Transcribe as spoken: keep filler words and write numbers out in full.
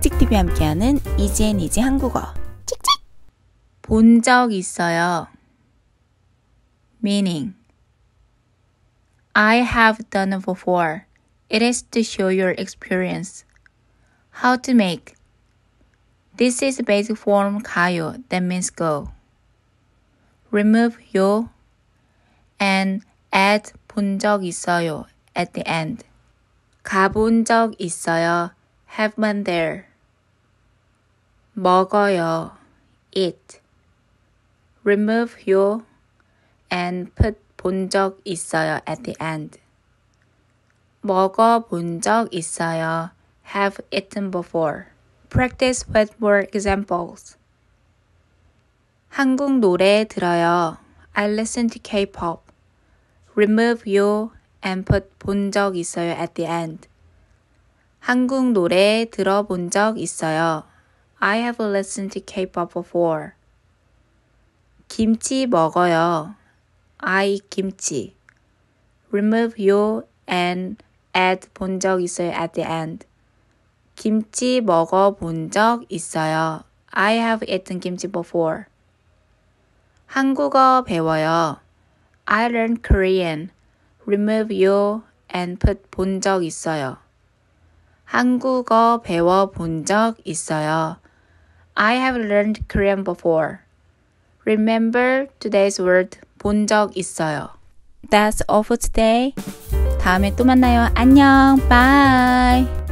찍찍티비 함께하는 이지앤이지 한국어 찍찍! 본 적 있어요. Meaning I have done it before. It is to show your experience. How to make. This is basic form 가요 that means go. Remove 요 and add 본 적 있어요 at the end. 가본 적 있어요. Have been there. 먹어요. Eat. Remove 요 and put 본 적 있어요 at the end. 먹어본 적 있어요. Have eaten before. Practice with more examples. 한국 노래 들어요. I listen to K-pop. Remove 요 and put 본 적 있어요 at the end. 한국 노래 들어본 적 있어요. I have listened to K-pop before. 김치 먹어요. I eat kimchi. Remove 요 and add 본 적 있어요 at the end. 김치 먹어본 적 있어요. I have eaten kimchi before. 한국어 배워요. I learn Korean. Remove 요 and put 본 적 있어요. 한국어 배워본 적 있어요. I have learned Korean before. Remember today's word 본 적 있어요. That's all for today. 다음에 또 만나요. 안녕. Bye.